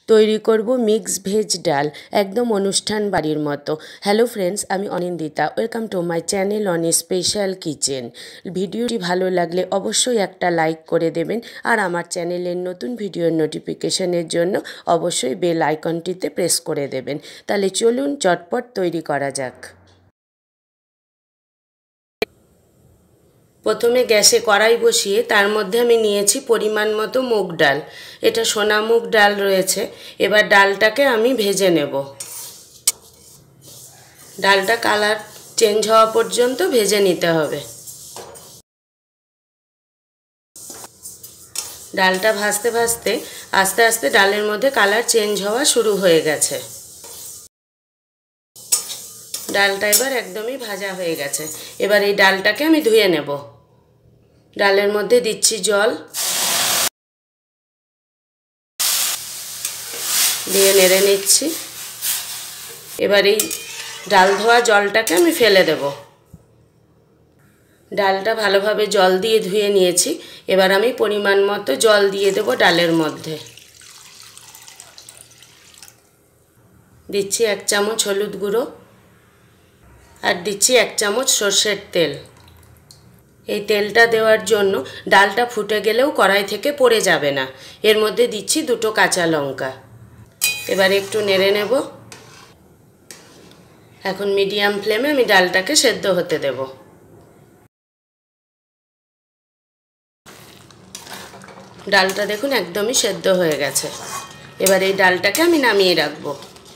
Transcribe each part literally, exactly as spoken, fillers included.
তৈরি করব mix veg ডাল, একদম অনুষ্ঠান বাড়ির মতো। হ্যালো ফ্রেন্ডস, আমি Anindita. Welcome to my channel Ani special kitchen. ভিডিওটি ভালো লাগলে অবশ্যই একটা লাইক করে দেবেন, আর আমার চ্যানেলের নতুন ভিডিওর নোটিফিকেশনের জন্য অবশ্যই বেল আইকনটিতে প্রেস করে দেবেন। তাহলে চলুন চটপট তৈরি করা যাক। প্রথমে গ্যাসে কড়াই বসিয়ে তার মধ্যে আমি নিয়েছি পরিমাণ মতো মুগ ডাল। এটা সোনা মুগ ডাল রয়েছে। এবার ডালটাকে আমি ভেজে নেব। ডালটা কালার চেঞ্জ হওয়া পর্যন্ত ভেজে নিতে হবে। ডালটা ভাজতে ভাজতে আস্তে আস্তে ডালের মধ্যে কালার চেঞ্জ হওয়া শুরু হয়ে গেছে। ডালটা এবার একদমই ভাজা হয়ে গেছে। এবার এই ডালটাকে আমি ধুয়ে নেব। ডালের মধ্যে দিচ্ছি জল, দিয়ে নেড়ে নিচ্ছি। এবার এই ডাল ধোয়া জলটাকে আমি ফেলে দেব। ডালটা ভালোভাবে জল দিয়ে ধুয়ে নিয়েছি। এবার আমি পরিমাণ মতো জল দিয়ে দেব ডালের মধ্যে। দিচ্ছি এক চামচ হলুদ গুঁড়ো, আর দিচ্ছি এক চামচ সর্ষের তেল। এই তেলটা দেওয়ার জন্য ডালটা ফুটে গেলেও কড়াই থেকে পড়ে যাবে না। এর মধ্যে দিচ্ছি দুটো কাঁচা লঙ্কা। এবার একটু নেড়ে নেব। এখন মিডিয়াম ফ্লেমে আমি ডালটাকে সেদ্ধ হতে দেব। ডালটা দেখুন একদমই সেদ্ধ হয়ে গেছে। এবার এই ডালটাকে আমি নামিয়ে রাখবো।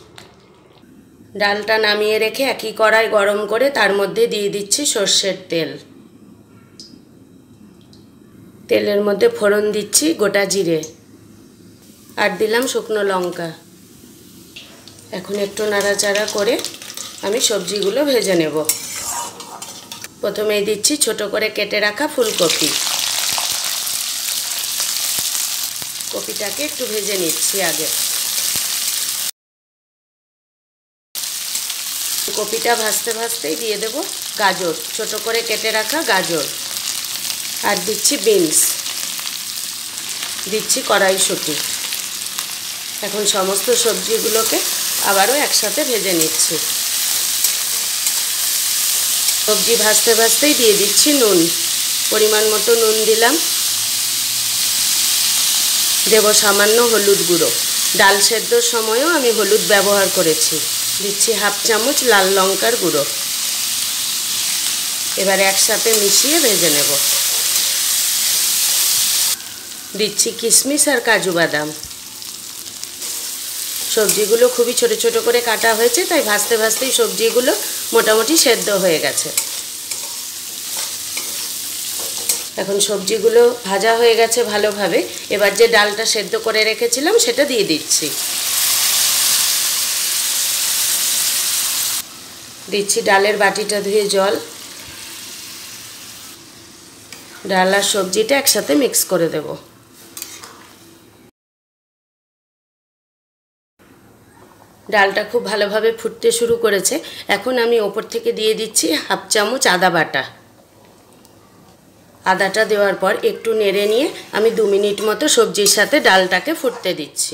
ডালটা নামিয়ে রেখে একই কড়াই গরম করে তার মধ্যে দিয়ে দিচ্ছি সর্ষের তেল। তেলের মধ্যে ফোড়ন দিচ্ছি গোটা জিরে, আর দিলাম শুকনো লঙ্কা। এখন একটু নাড়াচাড়া করে আমি সবজিগুলো ভেজে নেব। প্রথমেই দিচ্ছি ছোট করে কেটে রাখা ফুলকপি। কপিটাকে একটু ভেজে নিচ্ছি আগে। কপিটা ভাজতে ভাজতেই দিয়ে দেব গাজর, ছোট করে কেটে রাখা গাজর, আর দিচ্ছি বিনস, দিচ্ছি কড়াইশুঁটি। এখন সমস্ত সবজিগুলোকে আবারও একসাথে ভেজে নিচ্ছি। সবজি ভাজতে ভাজতেই দিয়ে দিচ্ছি নুন, পরিমাণ মতো নুন দিলাম। দেব সামান্য হলুদ গুঁড়ো। ডাল সেদ্ধর সময়ও আমি হলুদ ব্যবহার করেছি। দিচ্ছি হাফ চামচ লাল লঙ্কার গুঁড়ো। এবার একসাথে মিশিয়ে ভেজে নেব। দিচ্ছি কিশমিশ আর কাজু বাদাম। সবজিগুলো খুবই ছোট ছোট করে কাটা হয়েছে, তাই ভাজতে ভাজতেই সবজিগুলো মোটামুটি সেদ্ধ হয়ে গেছে। এখন সবজিগুলো ভাজা হয়ে গেছে ভালোভাবে। এবার যে ডালটা সেদ্ধ করে রেখেছিলাম সেটা দিয়ে দিচ্ছি। দিচ্ছি ডালের বাটিটা ধুয়ে জল। ডাল আর সবজিটা একসাথে মিক্স করে দেব। ডালটা খুব ভালোভাবে ফুটতে শুরু করেছে। এখন আমি ওপর থেকে দিয়ে দিচ্ছি হাফ চামচ আদা বাটা। আদাটা দেওয়ার পর একটু নেড়ে নিয়ে আমি দু মিনিট মতো সবজির সাথে ডালটাকে ফুটতে দিচ্ছি।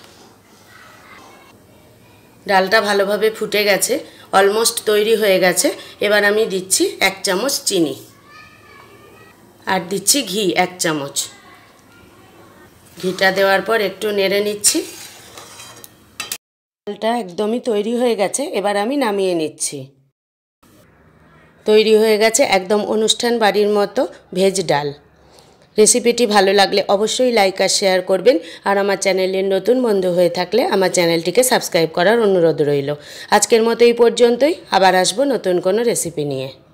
ডালটা ভালোভাবে ফুটে গেছে, অলমোস্ট তৈরি হয়ে গেছে। এবার আমি দিচ্ছি এক চামচ চিনি, আর দিচ্ছি ঘি এক চামচ। ঘিটা দেওয়ার পর একটু নেড়ে নিচ্ছি। ডালটা একদমই তৈরি হয়ে গেছে। এবার আমি নামিয়ে নিচ্ছি। তৈরি হয়ে গেছে একদম অনুষ্ঠান বাড়ির মতো ভেজ ডাল। রেসিপিটি ভালো লাগলে অবশ্যই লাইক আর শেয়ার করবেন, আর আমার চ্যানেলের নতুন বন্ধু হয়ে থাকলে আমার চ্যানেলটিকে সাবস্ক্রাইব করার অনুরোধ রইল। আজকের মতো এই পর্যন্তই। আবার আসবো নতুন কোনো রেসিপি নিয়ে।